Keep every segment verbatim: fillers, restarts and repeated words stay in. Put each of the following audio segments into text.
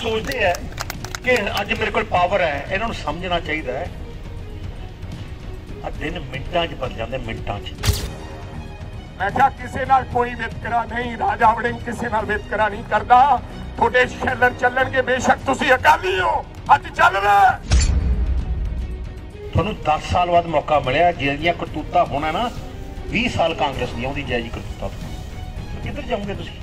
सोचते हैं कि अज मेरे को पावर है, इन्हों समझना चाहिए है दिन मिनटां च बदल जाते मिनटां च। मैं क्या किसी नाल कोई वितकरा नहीं, राजा वड़िंग किसी नाल वितकरा नहीं करता। थोड़े शैलन चलन के बेशक तुसी अकाली हो, अज चल रहा थोनू दस साल बाद मौका मिले जिहदियां करतूतां होना ना बीस साल कांग्रेस दी आउंदी जायजी करतूतां किधर जाओगे तुसी?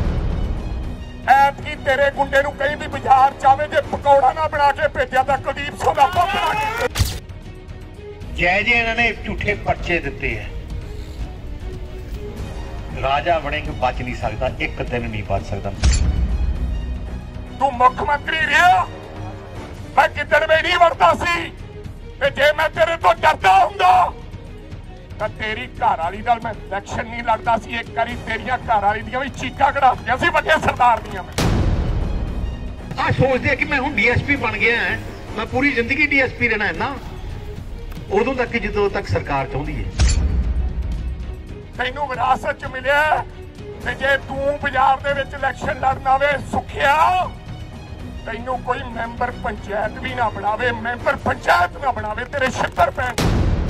ऐतकी तेरे गुंडे नूं कहीं भी बाजार चावे जे पकौड़ा ना बना के भेजा तां कुलदीप सिंह दा बना के जय जी इन्होंने झूठे पर्चे दिते है। राजा वड़िंग बच नहीं सकता, एक दिन नहीं बच सकता। तू मुख्यमंत्री रहा, मैं किधर भी नहीं वड़ता सी। जे मैं तेरे तो डरता हुंदा तां तेरी घर वाली नाल मैं इलेक्शन नहीं लड़दा सी। एक बारी तेरियां घर वाली दियां भी चीकां कढ़ातियां सी वड्डे सरदार दियां। मैं आ सोचदे कि मैं हुण डीएसपी बन गया है, मैं पूरी जिंदगी डीएसपी रहना है ना, उदों तक जो तक सरकार चाहती है। तैनू विरासत च मिले जे तू बाजार दे विच इलेक्शन लड़ना वे सुखिया, तैनू कोई मैंबर पंचायत भी ना बनावे, मैंबर पंचायत ना बनावे, तेरे छित्तर पैण।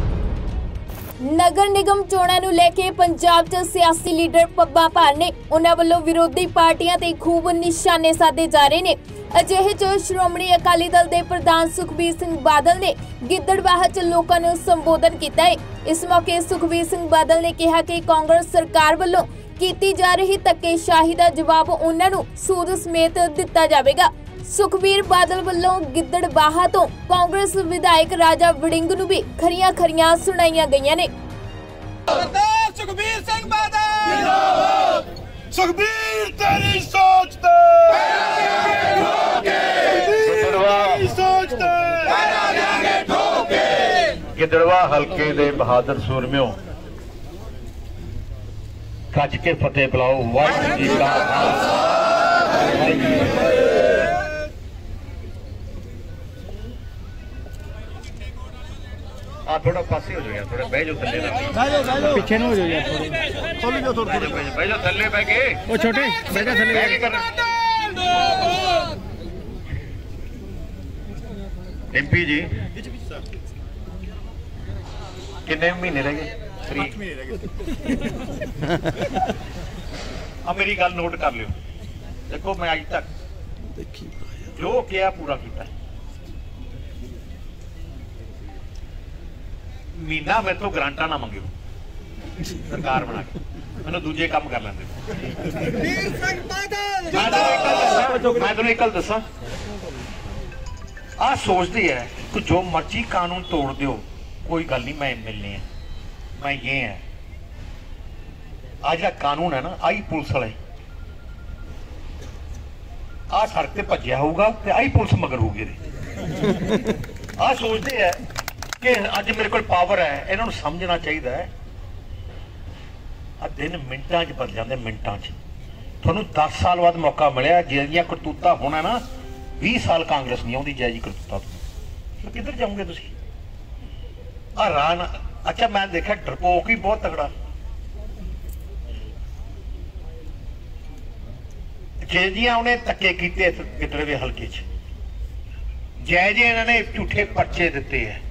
नगर निगम चोणां नूं लैके पंजाब च सियासी लीडर पब्बा भार ने उन्हां वल्लों विरोधी पार्टियां ते खूब निशाने साधे जा रहे ने। अजिहे च श्रोमणी अकाली दल के प्रधान सुखबीर सिंह बादल ने गिद्दड़बाहा च लोकां नूं संबोधन किया है। इस मौके सुखबीर सिंह बादल ने कहा कि कांग्रेस सरकार वल्लों कीती जा रही धक्केशाही का जवाब उन्हां नूं सूद समेत दिता जावेगा। सुखबीर बादल वल्लों गिद्दड़बाहा तो कांग्रेस विधायक राजा वड़िंग नूं भी खरियां खरियां सुनाईयां गईयां ने। सुखबीर सिंह बादल सुखबीर तेरी सोच ते गिद्दड़वा हल्के दे बहादुर सूरमियों कच के फतेह बुलाओ। वाहिगुरू जी का आ थोड़ा पासे हो जाओ, थोड़ा बह जाओ थल्ले, पीछे न हो जाओ यार, थोड़े खोल जाओ, थोड़ा बह जाओ थल्ले बह के। ओ छोटे बह जा थल्ले, क्या करना एमपी जी? कितने महीने रह गए? अब मेरी गल नोट कर लियो। देखो मैं अज तक जो किया पूरा किया। महीना मेरे तो ग्रांटा ना मंगियो सरकार बना के, मैंने दूजे काम कर लेंदे। मैं तुम एक गल दसा, आ सोचती है कि जो मर्जी कानून तोड़ दो कोई गल नहीं, मैं मिलनी है, मैं ये है। आज कानून है ना, आई पुलिस वाले आ सड़क से भजया होगा तो आई पुलिस मगर होगी। आ सोचते है कि अज मेरे को पावर है, इन्हों समझना चाहिए है दिन मिनटां च बदल जाते मिनटां च। थोनू दस साल बाद मौका मिले जिहदियां करतूतां होना ना बीस साल कांग्रेस नहीं आउंदी जायजी करतूतां तो किधर जाओगे तुसी? आ रान अच्छा मैं देखा डरपोक ही बहुत तगड़ा, जिहदियां उन्हें धक्के कीते गिद्दड़वे हल्के च, जय जी इन्होंने झूठे पर्चे दिते है।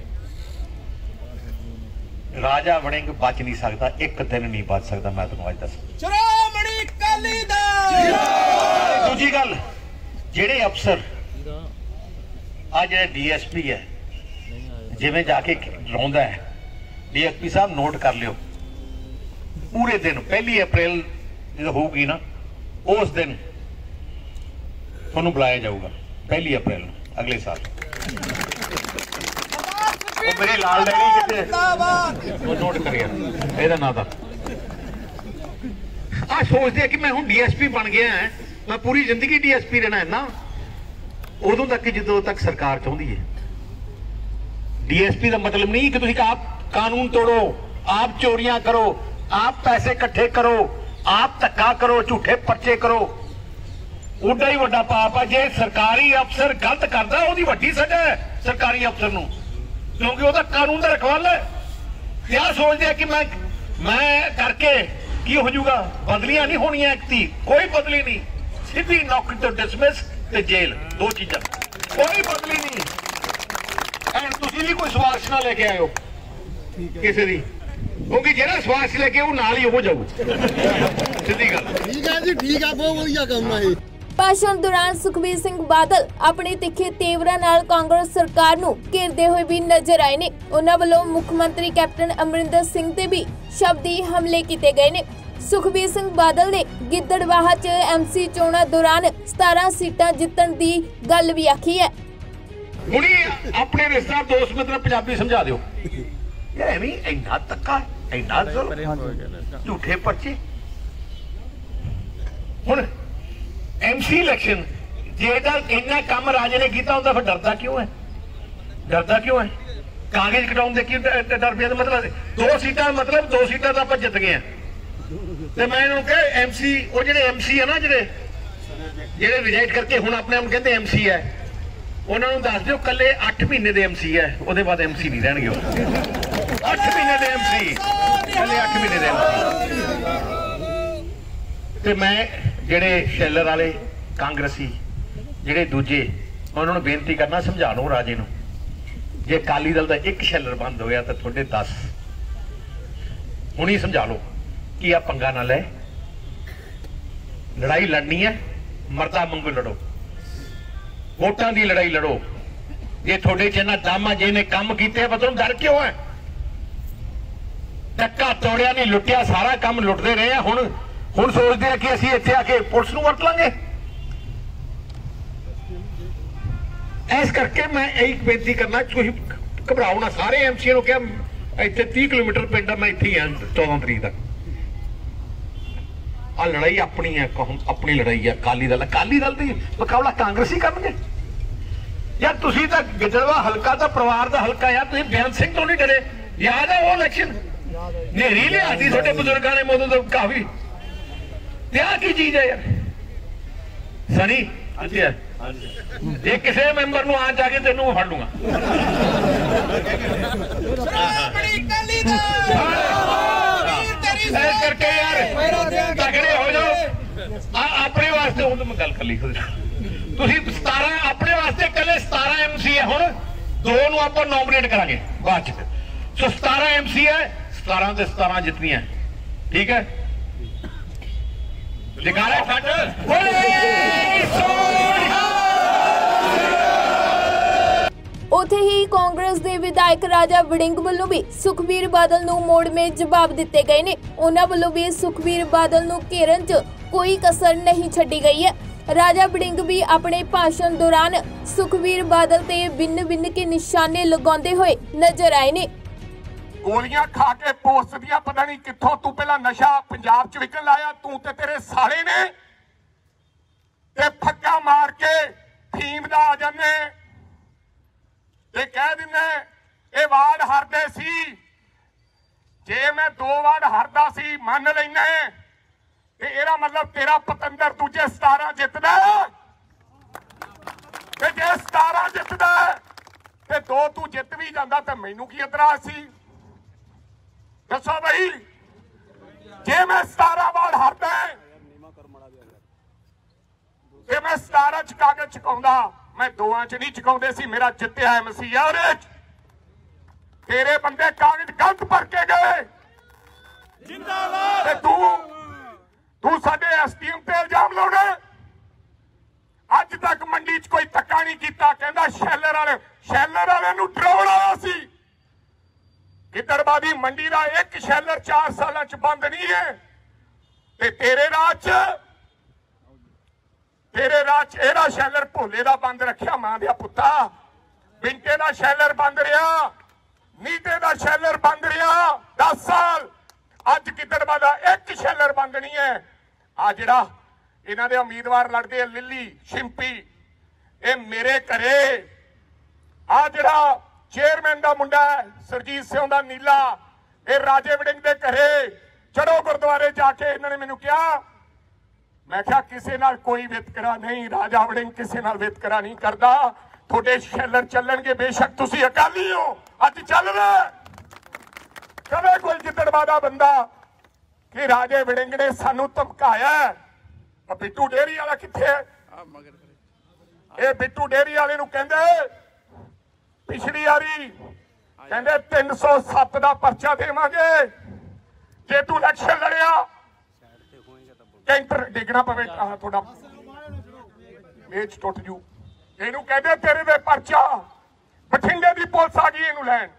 राजा वड़िंग बच नहीं सकता, एक दिन नहीं बच सकता। मैं तुहानू अज दस श्रोमणी अकाली दल। दूजी गल, जेड़े अफसर आ जेड़ा डीएसपी है जिवें जाके रोंदा है, डीएसपी साहब नोट कर लियो, पूरे दिन पहली अप्रैल जो होगी ना उस दिन तुहानू बुलाया जाऊगा, पहली अप्रैल अगले साल। मेरे लाल डैडी वो नोट करिए ਇਹਦਾ ਨਾਂ ਦਾ। आ सोचते कि मैं हूँ डीएसपी बन गया है, मैं पूरी जिंदगी डीएसपी रहना है ना, उदों तक जो तक सरकार चाहती है। डीएसपी का मतलब नहीं कि तुम आप कानून तोड़ो, आप चोरियां करो, आप पैसे इकट्ठे करो, आप धक्का करो, झूठे पर्चे करो, उड्डा ही वड्डा पाप है। जे सरकारी अफसर गलत करता उसकी वड्डी सजा है सरकारी अफसर नूं, क्योंकि वह कानून का रखवाला है। क्या सोचते हैं कि मैं मैं करके की हो जाऊगा? बदलियां नहीं होनियां, एक थी कोई बदली नहीं, सीधी नौकरी तो डिसमिस, ਤੇ ਜੇਲ੍ਹ, ਦੋ ਚੀਜ਼ਾਂ, ਕੋਈ ਬਦਲੀ ਨਹੀਂ। ਐਂ ਤੁਸੀਂ ਵੀ ਕੋਈ ਸਵਾਰਸ਼ ਨਾ ਲੈ ਕੇ ਆਇਓ ਕਿਸੇ ਦੀ, ਕਿਉਂਕਿ ਜਿਹੜਾ ਸਵਾਰਸ਼ ਲੈ ਕੇ ਉਹ ਨਾਲ ਹੀ ਉਹ ਜਾਊ, ਸਿੱਧੀ ਗੱਲ। ਠੀਕ ਹੈ ਜੀ, ਠੀਕ ਆ, ਬਹੁਤ ਵਧੀਆ ਕੰਮ ਹੈ ਇਹ। ਭਾਸ਼ਣ ਦੌਰਾਨ ਸੁਖਬੀਰ ਸਿੰਘ ਬਾਦਲ ਆਪਣੇ ਤਿੱਖੇ ਤੇਵਰਾਂ ਨਾਲ ਕਾਂਗਰਸ ਸਰਕਾਰ ਨੂੰ ਘੇਰਦੇ ਹੋਏ ਵੀ ਨਜ਼ਰ ਆਏ ਨੇ। ਉਹਨਾਂ ਵੱਲੋਂ ਮੁੱਖ ਮੰਤਰੀ ਕੈਪਟਨ ਅਮਰਿੰਦਰ ਸਿੰਘ ਤੇ ਵੀ ਸ਼ਬਦੀ ਹਮਲੇ ਕੀਤੇ ਗਏ ਨੇ। ਸੁਖਬੀਰ ਸਿੰਘ ਬਾਦਲ ਨੇ ਗਿੱਦੜਬਾਹਾ 'ਚ ਐਮਸੀ ਚੋਣਾਂ ਦੌਰਾਨ ਸਤਾਰਾਂ ਸੀਟਾਂ ਜਿੱਤਣ ਦੀ ਗੱਲ ਵੀ ਆਖੀ ਹੈ। ਹੁਣੀ ਆਪਣੇ ਰਿਸ਼ਤਾ ਦੋਸਤ ਮਿੱਤਰ ਪੰਜਾਬੀ ਸਮਝਾ ਦਿਓ ਯਾਰ, ਐਵੇਂ ਇੰਨਾ ਧੱਕਾ, ਇੰਨਾ ਜ਼ੁਲਮ, ਝੂਠੇ ਪਰਚੇ। ਹੁਣ ਐਮਸੀ ਇਲੈਕਸ਼ਨ ਜੇ ਤਾਂ ਇੰਨਾ ਕੰਮ ਰਾਜੇ ਨੇ ਕੀਤਾ ਹੁੰਦਾ ਫਿਰ ਡਰਦਾ ਕਿਉਂ ਹੈ? ਡਰਦਾ ਕਿਉਂ ਹੈ? ਕਾਗਜ਼ ਕਟਾਉਣ ਦੇ ਕੀ ਡਰ ਪਿਆ? ਮਤਲਬ ਦੋ ਸੀਟਾਂ, ਮਤਲਬ ਦੋ ਸੀਟਾਂ ਤਾਂ ਆਪਾਂ ਜਿੱਤ ਗਏ ਆ। ਤੇ ਮੈਂ ਇਹਨੂੰ ਕਿਹਾ ਐਮਸੀ, ਉਹ ਜਿਹੜੇ ਐਮਸੀ ਆ ਨਾ, ਜਿਹੜੇ ਜਿਹੜੇ ਰਿਜ਼ਾਈਨ ਕਰਕੇ ਹੁਣ ਆਪਣੇ ਆਪ ਕਹਿੰਦੇ ਐਮਸੀ ਹੈ, ਉਹਨਾਂ ਨੂੰ ਦੱਸ ਦਿਓ ਕੱਲੇ ਅੱਠ ਮਹੀਨੇ ਦੇ ਐਮਸੀ ਹੈ, ਉਹਦੇ ਬਾਅਦ ਐਮਸੀ ਨਹੀਂ ਰਹਿਣਗੇ। ਉਹ ਅੱਠ ਮਹੀਨੇ ਦੇ ਐਮਸੀ, ਕੱਲੇ ਅੱਠ ਮਹੀਨੇ ਦੇ ਐਮਸੀ। ਤੇ ਮੈਂ ਜਿਹੜੇ ਸ਼ੈਲਰ ਵਾਲੇ ਕਾਂਗਰਸੀ, ਜਿਹੜੇ ਦੂਜੇ, ਉਹਨਾਂ ਨੂੰ ਬੇਨਤੀ ਕਰਨਾ, ਸਮਝਾ ਲਓ ਰਾਜੇ ਨੂੰ, ਜੇ ਅਕਾਲੀ ਦਲ ਦਾ ਇੱਕ ਸ਼ੈਲਰ ਬੰਦ ਹੋਇਆ ਤਾਂ ਤੁਹਾਡੇ ਦਸ। ਹੁਣੀ ਸਮਝਾ ਲਓ ਕਿ ਆ ਪੰਗਾ ਨਾ ਲੈ, ਲੜਾਈ ਲੜਨੀ ਹੈ, ਮਰਦਾ ਮੰਗੂ ਲੜੋ, ਵੋਟਾਂ ਦੀ ਲੜਾਈ ਲੜੋ। ਜੇ ਤੁਹਾਡੇ ਚ ਇਹਨਾਂ ਦਾਮਾ ਜੇ ਨੇ ਕੰਮ ਕੀਤੇ, ਤੁਹਾਨੂੰ ਡਰ ਕਿਉਂ ਹੈ? ਟੱਕਾ ਤੋੜਿਆ ਨਹੀਂ, ਲੁੱਟਿਆ, ਸਾਰਾ ਕੰਮ ਲੁੱਟਦੇ ਰਹੇ ਆ। ਹੁਣ ਹੁਣ ਸੋਚਦੇ ਆ ਕਿ ਅਸੀਂ ਇੱਥੇ ਆ ਕੇ ਪੁਲਿਸ ਨੂੰ ਵਰਤ ਲਾਂਗੇ। ਇਸ ਕਰਕੇ ਮੈਂ ਇਹੀ ਬੇਨਤੀ ਕਰਨਾ, ਤੁਸੀਂ ਘਬਰਾਓ ਨਾ। ਸਾਰੇ ਐਮਸੀਏ ਨੂੰ ਕਿਹਾ ਇੱਥੇ ਤੀਹ ਕਿਲੋਮੀਟਰ ਪਿੰਡ ਆ, ਮੈਂ ਇੱਥੇ ਹੀ ਆ ਚੌਦਾਂ ਤਰੀਕ ਤੱਕ। ਆ ਲੜਾਈ ਆਪਣੀ ਹੈ, ਆਪਣੀ ਲੜਾਈ ਹੈ। ਅਕਾਲੀ ਦਲ ਅਕਾਲੀ ਦਲ ਦੀ ਮੁਕਾਬਲਾ ਕਾਂਗਰਸੀ ਕਰਨਗੇ ਯਾਰ। ਤੁਸੀਂ ਤਾਂ ਗਿੱਦੜਵਾ ਹਲਕਾ ਦਾ ਪਰਿਵਾਰ ਦਾ ਹਲਕਾ ਯਾਰ, ਤੁਸੀਂ ਬੇਅੰਤ ਸਿੰਘ ਤੋਂ ਨਹੀਂ ਡਰੇ। ਯਾਦ ਹੈ ਉਹ ਇਲੈਕਸ਼ਨ, ਨੇਰੀ ਲਿਆਦੀ ਤੁਹਾਡੇ ਬਜ਼ੁਰਗਾਂ ਨੇ ਮੋਦੋਂ ਤੋਂ ਕਾਫੀ। ਤੇ ਆਹ ਕੀ ਚੀਜ਼ ਹੈ ਯਾਰ? ਸਨੀ ਜੇ ਕਿਸੇ ਮੈਂਬਰ ਨੂੰ ਆ ਜਾ ਕੇ ਤੈਨੂੰ ਫੜ ਲੂੰਗਾ। ਇਸ ਕਰਕੇ ਯਾਰ ਤਗੜੇ ਹੋ ਜਾਓ। ਆਪਣੇ ਵਾਸਤੇ ਹੁਣ ਮੈਂ ਗੱਲ ਕਰ ਲਈ, ਤੁਸੀਂ ਸਤਾਰਾਂ ਆਪਣੇ ਵਾਸਤੇ ਇਕੱਲੇ ਸਤਾਰਾਂ ਐਮਸੀ ਹੈ। ਹੁਣ ਦੋ ਨੂੰ ਆਪਾਂ ਨੋਮੀਨੇਟ ਕਰਾਂਗੇ ਬਾਅਦ ਚ। ਸੋ ਸਤਾਰਾਂ ਐਮਸੀ ਹੈ, ਸਤਾਰਾਂ ਤੇ ਸਤਾਰਾਂ ਜਿੱਤਣੀਆਂ, ਠੀਕ ਹੈ? ਜਗਾਰੇ ਫੱਟ ਉੱਥੇ ਹੀ ਕਾਂਗਰਸ ਦੇ ਵਿਧਾਇਕ ਰਾਜਾ ਵੜਿੰਗ ਵੱਲੋਂ ਵੀ ਸੁਖਬੀਰ ਬਾਦਲ ਨੂੰ ਮੋੜਵੇਂ ਜਵਾਬ ਦਿੱਤੇ ਗਏ ਨੇ। ਉਹਨਾਂ ਵੱਲੋਂ ਵੀ ਸੁਖਬੀਰ ਬਾਦਲ ਨੂੰ ਘੇਰਨ 'ਚ ਕੋਈ ਕਸਰ ਨਹੀਂ ਛੱਡੀ ਗਈ ਹੈ। ਰਾਜਾ ਵੜਿੰਗ ਵੀ ਆਪਣੇ ਭਾਸ਼ਣ ਦੌਰਾਨ ਸੁਖਬੀਰ ਬਾਦਲ ਤੇ ਬਿੰਨ ਬਿੰਨ ਕੇ ਨਿਸ਼ਾਨੇ ਲਗਾਉਂਦੇ ਹੋਏ ਨਜ਼ਰ ਆਏ ਨੇ। ਗੋਲੀਆਂ ਖਾ ਕੇ ਪੋਸਟ ਦੀਆਂ ਪਤਾ ਨਹੀਂ ਕਿੱਥੋਂ ਤੂੰ ਪਹਿਲਾਂ ਨਸ਼ਾ ਪੰਜਾਬ 'ਚ ਵਿਕਣ ਲਾਇਆ, ਤੂੰ ਤੇ ਤੇਰੇ ਸਾਲੇ ਨੇ, ਤੇ ਫੱਕਾ ਮਾਰ ਕੇ ਫੀਮ ਦਾ ਆ ਜਾਂਦੇ ਤੇ ਕਹਿ ਦਿੰਦੇ ਇਹ ਵਾਰਡ ਹਾਰਦੇ ਸੀ। ਜੇ ਮੈਂ ਦੋ ਵਾਰਡ ਹਾਰਦਾ ਸੀ ਮੰਨ ਲੈਣਾ ਤੇ ਇਹਦਾ ਮਤਲਬ ਤੇਰਾ ਪਤੰਦਰ ਦੂਜੇ ਸਤਾਰਾਂ ਜਿੱਤਦਾ, ਤੇ ਜੇ ਸਤਾਰਾਂ ਜਿੱਤਦਾ ਤੇ ਦੋ ਤੂੰ ਜਿੱਤ ਵੀ ਜਾਂਦਾ ਤਾਂ ਮੈਨੂੰ ਕੀ ਇਤਰਾਜ਼ ਸੀ? ਦੱਸੋ ਬਈ, ਜੇ ਮੈਂ ਸਤਾਰਾਂ ਵਾਰਡ ਹਾਰਦਾ ਤੇ ਮੈਂ ਸਤਾਰਾਂ ਚ ਕਾਗਜ਼ ਚੁਕਾਉਂਦਾ, ਮੈਂ ਦੋਆਂ ਚ ਨਹੀਂ ਚੁਕਾਉਂਦੇ ਸੀ। ਮੇਰਾ ਜਿੱਤਿਆ ਐਮਸੀ ਆ ਉਹਦੇ ਚ, ਤੇਰੇ ਬੰਦੇ ਕਾਗਜ਼ ਗਲਤ ਭਰ ਕੇ ਗਏ। ਜਿੰਦਾਬਾਦ। ਤੇ ਤੂੰ ਤੂੰ ਸਾਡੇ ਐਸਟੀਐਮ ਤੇ ਇਲਜ਼ਾਮ ਲਾਉਣਾ। ਅੱਜ ਤੱਕ ਮੰਡੀ ਚ ਕੋਈ ਧੱਕਾ ਨਹੀਂ ਕੀਤਾ। ਕਹਿੰਦਾ ਸ਼ੈਲਰ ਵਾਲੇ ਸ਼ੈਲਰ ਵਾਲਿਆਂ ਨੂੰ ਡਰਾਉਣ ਆਇਆ ਸੀ। ਗਿੱਦੜਬਾਹਾ ਦੀ ਮੰਡੀ ਦਾ ਇੱਕ ਸ਼ੈਲਰ ਚਾਰ ਸਾਲਾਂ ਚ ਬੰਦ ਨਹੀਂ ਹੈ। ਤੇ ਤੇਰੇ ਰਾਜ ਚ ਤੇਰੇ ਰਾਜ ਇਹਦਾ ਸ਼ੈਲਰ ਭੋਲੇ ਦਾ ਬੰਦ ਰੱਖਿਆ। ਮਾਂ ਦੇ ਪੁੱਤਾ, ਬਿੰਟੇ ਦਾ ਸ਼ੈਲਰ ਬੰਦ ਰਿਹਾ, ਨੀਤੇ ਦਾ ਸ਼ੈਲਰ ਬੰਦ ਰਿਹਾ ਦਸ ਸਾਲ। ਅੱਜ ਗਿੱਦੜਬਾਹਾ ਦਾ ਇੱਕ ਸ਼ੈਲਰ ਬੰਦ ਨਹੀਂ ਹੈ। ਆ ਜਿਹੜਾ ਇਹਨਾਂ ਦੇ ਉਮੀਦਵਾਰ ਲੜਦੇ ਆ, ਲਿੱਲੀ ਸ਼ਿੰਪੀ, ਇਹ ਮੇਰੇ ਘਰੇ ਆ ਜਿਹੜਾ ਚੇਅਰਮੈਨ ਦਾ ਮੁੰਡਾ ਸਰਜੀਤ ਸਿੰਘ ਦਾ ਨੀਲਾ, ਇਹ ਰਾਜੇ ਵੜਿੰਗ ਦੇ ਘਰੇ ਚੜੋ ਗੁਰਦੁਆਰੇ ਜਾ ਕੇ ਇਹਨਾਂ ਨੇ ਮੈਨੂੰ ਕਿਹਾ, ਮੈਂ ਕਿਹਾ ਕਿਸੇ ਨਾਲ ਕੋਈ ਵਿਤਕਰਾ ਨਹੀਂ, ਰਾਜਾ ਵੜਿੰਗ ਕਿਸੇ ਨਾਲ ਵਿਤਕਰਾ ਨਹੀਂ ਕਰਦਾ। ਤੁਹਾਡੇ ਸ਼ੈਲਰ ਚੱਲਣਗੇ, ਬੇਸ਼ੱਕ ਤੁਸੀਂ ਅਕਾਲੀ ਹੋ, ਅੱਜ ਚੱਲ ਰਿਹਾ। ਕਦੇ ਕੋਈ ਗਿੱਦੜਬਾਹਾ ਦਾ ਬੰਦਾ ਕਿ ਰਾਜੇ ਵੜਿੰਗ ਨੇ ਸਾਨੂੰ ਧਮਕਾਇਆ, ਬਿੱਟੂ ਡੇਰੀ ਵਾਲਾ ਕਿੱਥੇ ਹੈ? ਇਹ ਬਿੱਟੂ ਡੇਰੀ ਵਾਲੇ ਨੂੰ ਕਹਿੰਦੇ ਪਿਛਲੀ ਵਾਰੀ ਕਹਿੰਦੇ ਤਿੰਨ ਸੌ ਸੱਤ ਦਾ ਪਰਚਾ ਦੇਵਾਂਗੇ ਜੇ ਤੂੰ ਇਲੈਕਸ਼ਨ ਲੜਿਆ ਕੈਂਟਰ ਡਿੱਗਣਾ ਪਵੇ ਤੁਹਾਡਾ ਮੇਚ ਟੁੱਟ ਜੂ। ਇਹਨੂੰ ਕਹਿੰਦੇ ਤੇਰੇ ਦੇ ਪਰਚਾ। ਬਠਿੰਡੇ ਦੀ ਪੁਲਿਸ ਆ ਗਈ ਇਹਨੂੰ ਲੈਣ।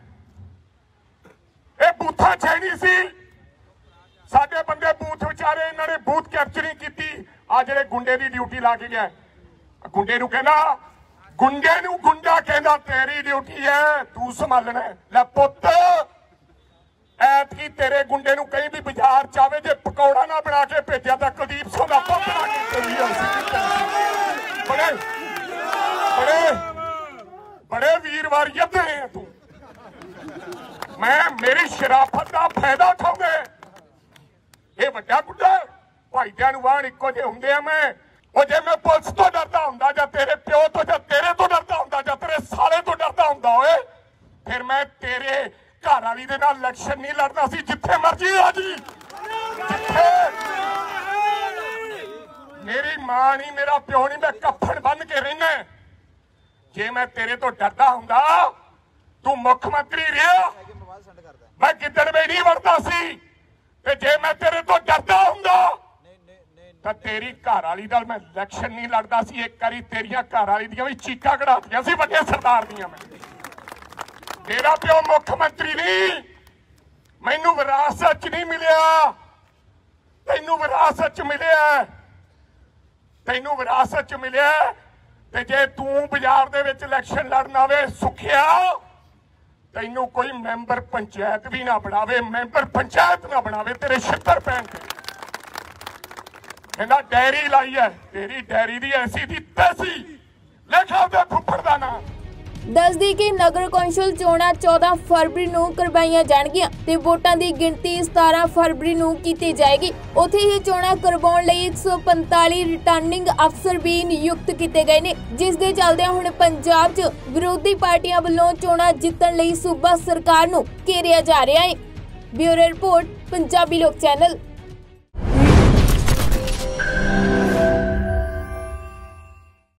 ਇਹ ਬੂਥਾਂ ਛੇੜੀ ਸੀ ਸਾਡੇ ਬੰਦੇ ਬੂਥ ਵਿਚਾਰੇ ਇਹਨਾਂ ਨੇ ਬੂਥ ਕੈਪਚਰਿੰਗ ਕੀਤੀ। ਆ ਜਿਹੜੇ ਗੁੰਡੇ ਦੀ ਡਿਊਟੀ ਲਾ ਕੇ ਗਿਆ ਗੁੰਡੇ ਨੂੰ ਕਹਿੰਦਾ ਗੁੰਡੇ ਨੂੰ ਗੁੰਡਾ ਕਹਿੰਦਾ ਤੇਰੀ ਡਿਊਟੀ ਹੈ ਤੂੰ ਸੰਭਾਲਣਾ। ਲੈ ਪੁੱਤ ਐਤਕੀ ਤੇਰੇ ਗੁੰਡੇ ਨੂੰ ਕहीं ਵੀ ਬਾਜ਼ਾਰ ਚਾਵੇ ਜੇ ਪਕੌੜਾ ਨਾ ਬਣਾ ਕੇ ਭੇਜਿਆ ਤਾਂ ਕੁਲਦੀਪ ਸਿੰਘ ਦਾ ਪੁੱਤ ਬਣਾ ਕੇ ਭੇਜਿਆ। ਬੜੇ ਬੜੇ ਬੜੇ ਵੀਰਵਾਰ ਯੱਧੇ ਹੈ ਤੂੰ। ਮੈਂ ਮੇਰੀ ਸ਼ਰਾਫਤ ਦਾ ਫਾਇਦਾ ਉਠਾਉਂਦੇ। ਇਹ ਵੱਡਾ ਗੁੱਡਾ ਭਾਈਦਿਆਂ ਨੂੰ ਵਾਹਣ ਇੱਕੋ ਜਿਹੇ ਹੁੰਦੇ ਆ। ਮੈਂ ਉਹ ਜੇ ਮੈਂ ਪੁਲਿਸ ਤੋਂ ਡਰਦਾ ਹੁੰਦਾ ਜਾਂ ਤੇਰੇ ਪਿਓ ਤੋਂ ਜਾਂ ਤੇਰੇ ਤੋਂ ਡਰਦਾ ਹੁੰਦਾ ਜਾਂ ਤੇਰੇ ਸਾਲੇ ਤੋਂ ਡਰਦਾ ਹੁੰਦਾ ਓਏ ਫਿਰ ਮੈਂ ਤੇਰੇ ਘਰ ਵਾਲੀ ਦੇ ਨਾਲ ਇਲੈਕਸ਼ਨ ਨਹੀਂ ਲੜਦਾ ਸੀ। ਜਿੱਥੇ ਮਰਜੀ ਆ ਜੀ ਜਿੱਥੇ ਮੇਰੀ ਮਾਂ ਨਹੀਂ ਮੇਰਾ ਪਿਓ ਨਹੀਂ ਮੈਂ ਕੱਫਣ ਬੰਨ ਕੇ ਰਹਿਣਾ। ਜੇ ਮੈਂ ਤੇਰੇ ਤੋਂ ਡਰਦਾ ਹੁੰਦਾ ਤੂੰ ਮੁੱਖ ਮੰਤਰੀ ਰਿਹਾ ਮੈਂ ਕਿੱਦਣ ਵੀ ਨਹੀਂ ਵੜਦਾ ਸੀ। ਤੇ ਜੇ ਮੈਂ ਤੇਰੇ ਤੋਂ ਡਰਦਾ ਹੁੰਦਾ ਤਾਂ ਤੇਰੀ ਘਰ ਵਾਲੀ ਨਾਲ ਮੈਂ ਇਲੈਕਸ਼ਨ ਨਹੀਂ ਲੜਦਾ ਸੀ। ਇੱਕ ਵਾਰੀ ਤੇਰੀਆਂ ਘਰ ਵਾਲੀ ਦੀਆਂ ਵੀ ਚੀਕਾਂ ਕਢਾਤੀਆਂ ਸੀ ਵੱਡੇ ਸਰਦਾਰ ਦੀਆਂ। ਮੈਂ ਤੇਰਾ ਪਿਓ ਮੁੱਖ ਮੰਤਰੀ ਨਹੀਂ ਮੈਨੂੰ ਵਿਰਾਸਤ ਚ ਨਹੀਂ ਮਿਲਿਆ ਤੈਨੂੰ ਵਿਰਾਸਤ ਚ ਮਿਲਿਆ ਤੈਨੂੰ ਵਿਰਾਸਤ ਚ ਮਿਲਿਆ। ਤੇ ਜੇ ਤੂੰ ਬਾਜ਼ਾਰ ਦੇ ਵਿੱਚ ਇਲੈਕਸ਼ਨ ਲੜਨ ਆਵੇ ਸੁਖਿਆ ਤੈਨੂੰ ਕੋਈ ਮੈਂਬਰ ਪੰਚਾਇਤ ਵੀ ਨਾ ਬਣਾਵੇ ਮੈਂਬਰ ਪੰਚਾਇਤ ਨਾ ਬਣਾਵੇ ਤੇਰੇ ਛਿੱਤਰ ਪੈਣ ਤੇ। ਕਹਿੰਦਾ ਡੈਰੀ ਲਾਈ ਹੈ ਤੇਰੀ ਡੈਰੀ ਦੀ ਐਸੀ ਦੀ ਤੈਸੀ ਲਿਖਾ ਉਹਦੇ ਫੁੱਫੜ ਦਾ ਨਾਂ। ਦੱਸਦੀ ਕਿ ਨਗਰ ਕੌਂਸਲ ਚੋਣਾਂ ਚੌਦਾਂ ਫਰਵਰੀ ਨੂੰ ਕਰਵਾਈਆਂ ਜਾਣਗੀਆਂ ਤੇ ਵੋਟਾਂ ਦੀ ਗਿਣਤੀ ਸਤਾਰਾਂ ਫਰਵਰੀ ਨੂੰ ਕੀਤੀ ਜਾਏਗੀ। ਉੱਥੇ ਹੀ ਚੋਣਾਂ ਕਰਵਾਉਣ ਲਈ ਇੱਕ ਸੌ ਪੰਤਾਲੀ ਰਿਟਰਨਿੰਗ ਅਫਸਰ ਵੀ ਨਿਯੁਕਤ ਕੀਤੇ ਗਏ ਨੇ ਜਿਸ ਦੇ ਚੱਲਦਿਆਂ ਹੁਣ ਪੰਜਾਬ 'ਚ ਵਿਰੋਧੀ ਪਾਰਟੀਆਂ ਵੱਲੋਂ ਚੋਣਾਂ ਜਿੱਤਣ ਲਈ ਸੂਬਾ ਸਰਕਾਰ ਨੂੰ ਘੇਰਿਆ ਜਾ ਰਿਹਾ ਹੈ। ਬਿਊਰੋ ਰਿਪੋਰਟ ਪੰਜਾਬੀ ਲੋਕ ਚੈਨਲ।